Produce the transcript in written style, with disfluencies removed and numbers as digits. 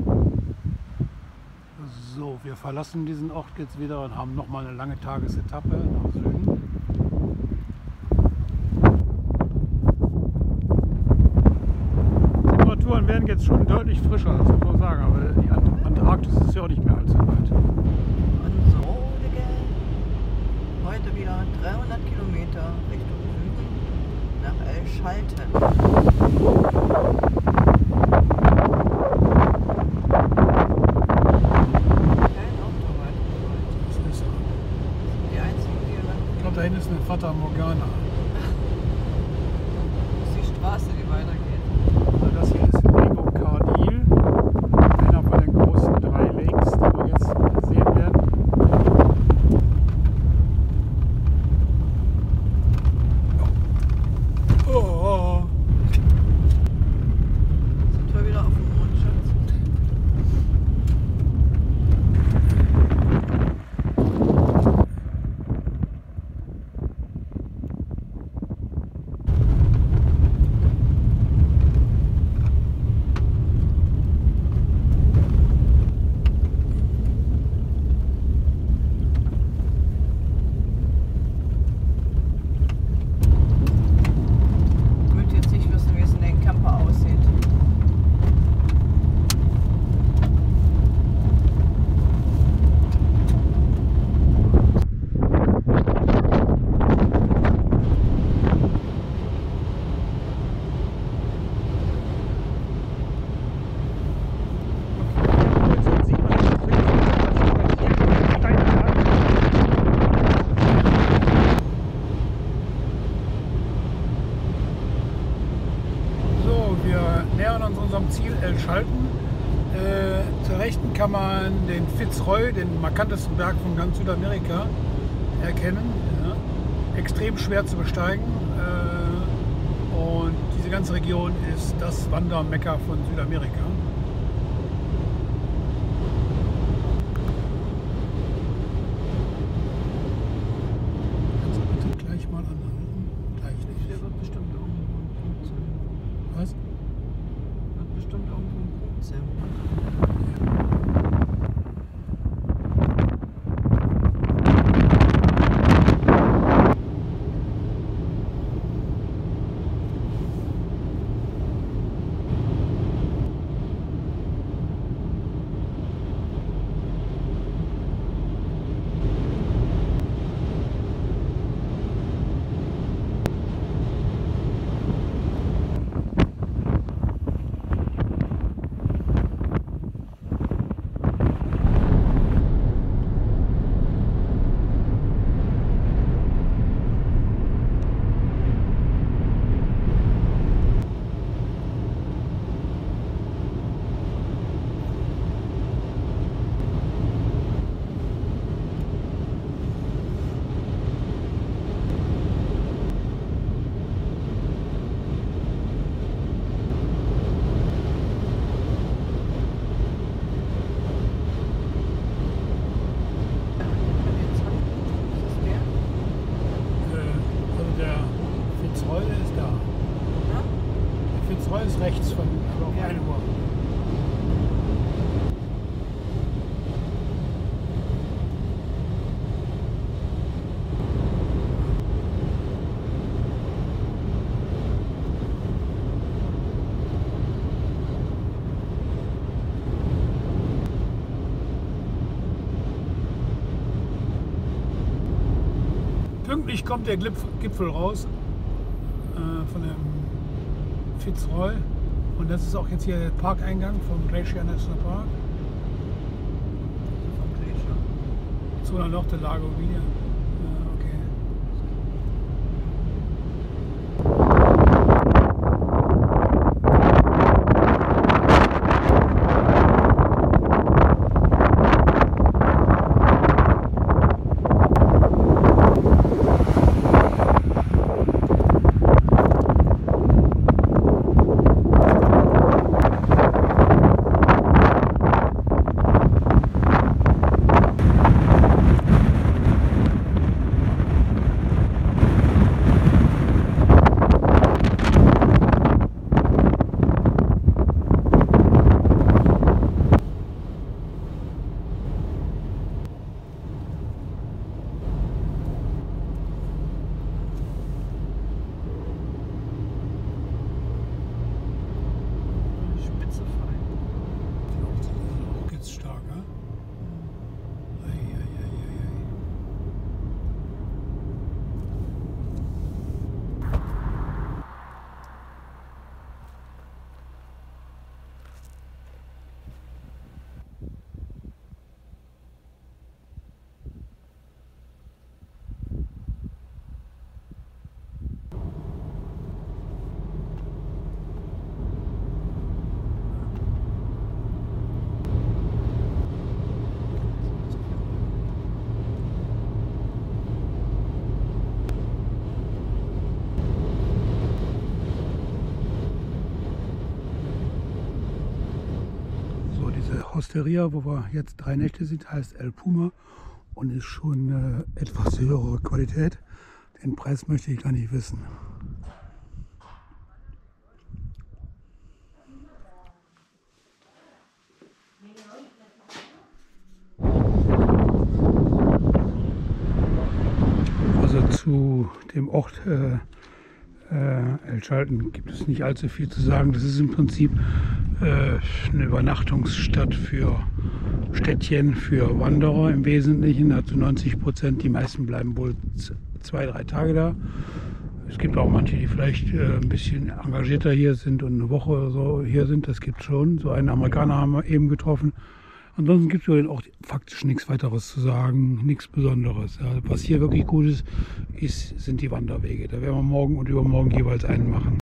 So, wir verlassen diesen Ort jetzt wieder und haben nochmal eine lange Tagesetappe nach Süden. Die Temperaturen werden jetzt schon deutlich frischer, das muss man sagen, aber die Antarktis ist ja auch nicht mehr allzu weit. Unsere heute wieder 300 Kilometer Richtung Süden nach Elschalten. Da hinten ist eine Fata Morgana. Das ist die Straße, die weitergeht. Das hier ist Lago Cardil, einer von den großen 3 Lakes, die wir jetzt sehen werden. Oh. Sind wir wieder auf dem Mond, Schatz? Unserem Ziel Elschalten. Zur Rechten kann man den Fitzroy, den markantesten Berg von ganz Südamerika, erkennen. Ja. Extrem schwer zu besteigen und diese ganze Region ist das Wandermekka von Südamerika. Kannst du bitte gleich mal anhalten? Gleich nicht. Der wird bestimmt irgendwo ein Punkt sein. Was? Wird bestimmt irgendwo ein Punkt sein. Fitzroy ist rechts von auf 1 Uhr. Pünktlich kommt der Gipfel raus von dem Fitzroy und das ist auch jetzt hier der Parkeingang vom Glacier National Park. Vom Glacier. Zona Norte Lago Villa. Okay. Diese Hosteria, wo wir jetzt 3 Nächte sind, heißt El Puma und ist schon eine etwas höhere Qualität. Den Preis möchte ich gar nicht wissen. Also zu dem Ort El Chalten gibt es nicht allzu viel zu sagen. Das ist im Prinzip eine Übernachtungsstadt für Städtchen, für Wanderer im Wesentlichen. Hat zu 90%. Die meisten bleiben wohl 2-3 Tage da. Es gibt auch manche, die vielleicht ein bisschen engagierter hier sind und eine Woche oder so hier sind. Das gibt es schon. So einen Amerikaner haben wir eben getroffen. Ansonsten gibt es auch faktisch nichts weiteres zu sagen, nichts Besonderes. Ja, was hier wirklich gut ist, sind die Wanderwege. Da werden wir morgen und übermorgen jeweils einen machen.